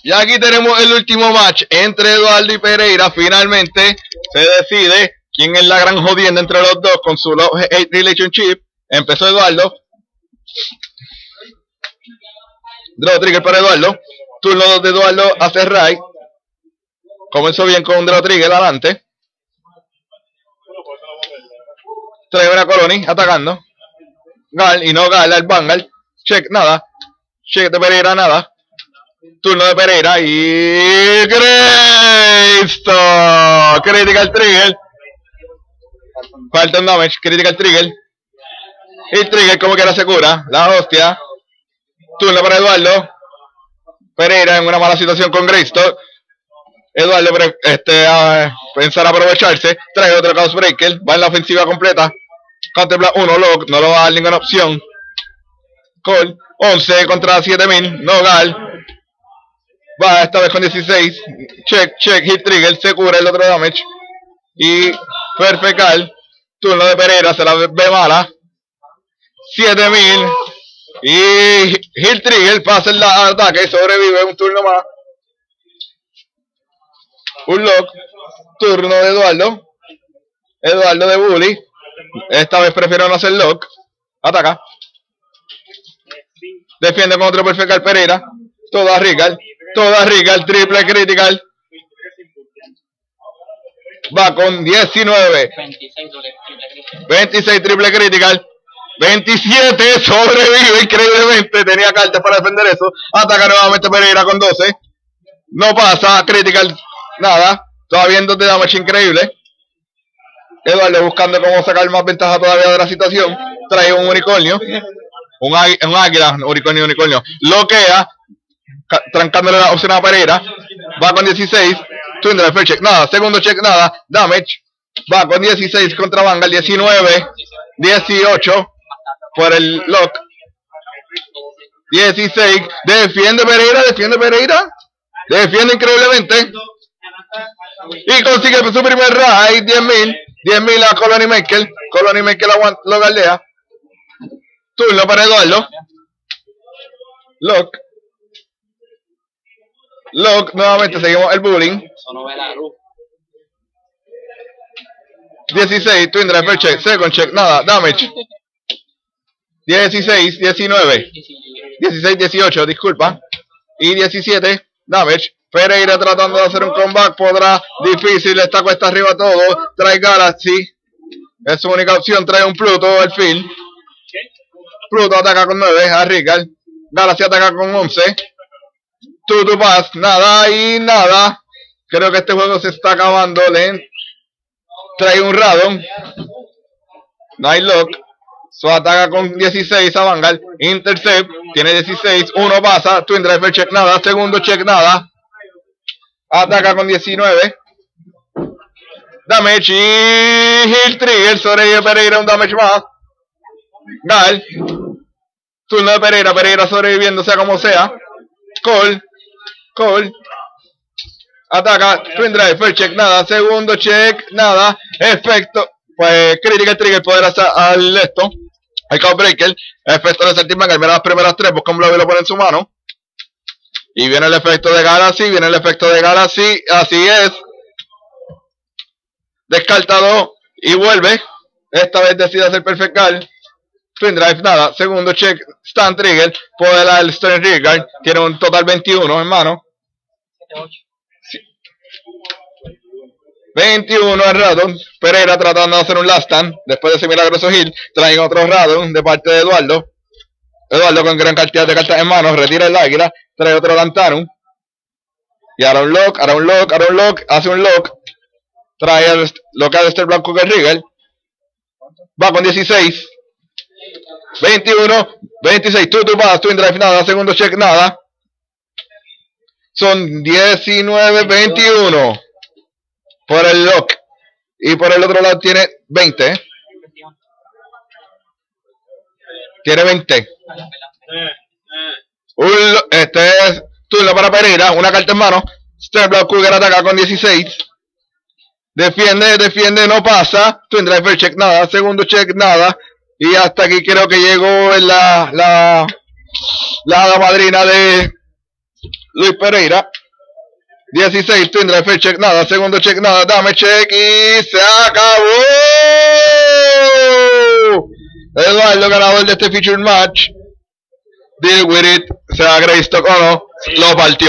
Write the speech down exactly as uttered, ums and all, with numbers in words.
Y aquí tenemos el último match entre Eduardo y Pereira. Finalmente se decide quién es la gran jodienda entre los dos con su love-hate relationship. Empezó Eduardo. Draw trigger para Eduardo. Turno dos de Eduardo hace right. Comenzó bien con un draw trigger adelante. Trae una Colony atacando. Gal y no Gal al Vanguard. Check nada. Check de Pereira nada. Turno de Pereira y Gravestone. Critical trigger. Falta un damage. Critical trigger. Y trigger como quiera se cura. La hostia. Turno para Eduardo. Pereira en una mala situación con Gravestone. Eduardo este, a pensar aprovecharse. Trae otro Chaos Breaker. Va en la ofensiva completa. Contempla uno lock. No lo va a dar ninguna opción. Call. once contra siete mil. No Gal. Va esta vez con dieciséis. Check, check, hit trigger. Se cura el otro damage. Y Perfect Gal. Turno de Pereira. Se la ve mala. siete mil. Y hit trigger. Pasa el ataque. Sobrevive un turno más. Un lock. Turno de Eduardo. Eduardo de Bully. Esta vez prefiero no hacer lock. Ataca. Defiende con otro Perfect Gal Pereira. Todo a Rigal. Todo a Rigal. Triple critical. Va con diecinueve. veintiséis triple critical. veintisiete. Sobrevive increíblemente. Tenía cartas para defender eso. Ataca nuevamente Pereira con doce. No pasa. Critical. Nada. Todavía en dos de damage increíble. Eduardo buscando cómo sacar más ventaja todavía de la situación. Trae un unicornio. Un, un águila, unicornio, unicornio. Bloquea. Trancándole la opción a Pereira. Va con dieciséis. Twin Drive, check, nada. Segundo check, nada. Damage. Va con dieciséis contra Vanguard. diecinueve. dieciocho. Por el lock. dieciséis. Defiende Pereira. Defiende Pereira. Defiende increíblemente. Y consigue su primer raid. diez mil. diez mil a Colony Maker. Colony Maker lo galdea. Turno para Eduardo. Lock. Lock. Nuevamente seguimos el bullying. dieciséis. Twin Drive check. Second check. Nada. Damage. dieciséis. diecinueve. dieciséis. dieciocho. Disculpa. Y diecisiete. Damage. Pereira tratando de hacer un comeback. Podrá. Difícil. Está cuesta arriba todo. Trae Galaxy. Es su única opción. Trae un Pluto al field. Pluto ataca con nueve a Rigal. Galaxy ataca con once. Tutu Pass. Nada y nada. Creo que este juego se está acabando lento. Trae un Radon. Night Lock. So ataca con dieciséis a Vanguard. Intercept. Tiene dieciséis. Uno pasa. Twin Drive check nada. Segundo check nada. Ataca con diecinueve. Damage y Hill Trigger. Sobrevive Pereira. Un damage más. Gal. Turno de Pereira. Pereira sobreviviendo sea como sea. Call. Call. Ataca. Twin Drive. First check. Nada. Segundo check. Nada. Efecto. Pues Critical Trigger. Poder hacer al esto. Al Chaos Breaker. Efecto de Sertimanger. Mira las primeras tres. Busca un bloque y lo pone en su mano. Y viene el efecto de Galaxy. Viene el efecto de Galaxy. Así es. Descartado. Y vuelve. Esta vez decide hacer Perfect Gal. Twin Drive, nada. Segundo check, Stand Trigger. Puede dar el Stern Trigger. Tiene un total veintiuno, hermano. Sí. veintiuno el Radon. Pereira tratando de hacer un last stand. Después de ese milagroso hit, traen otro Radon de parte de Eduardo. Eduardo con gran cantidad de cartas en mano. Retira el águila. Trae otro Lantarum. Y ahora un lock, ahora un lock, ahora un lock. Hace un lock. Trae el local de Stern Blanco con Rigel. Va con dieciséis. veintiuno, veintiséis, Tutu Pass, Twin Drive, nada, segundo check, nada. Son diecinueve, veintiuno. Por el lock. Y por el otro lado tiene veinte. Tiene veinte. Un, este es turno para Pereira, una carta en mano. Stern Block Cougar ataca con dieciséis. Defiende, defiende, no pasa. Twin Drive check, nada, segundo check, nada. Y hasta aquí creo que llegó la, la, la hada madrina de Luis Pereira. dieciséis, twin drive, first check, nada, segundo check, nada, dame check y se acabó. Eduardo, ganador de este feature match. Deal with it. ¿Se va Greystock o no? Lo partió.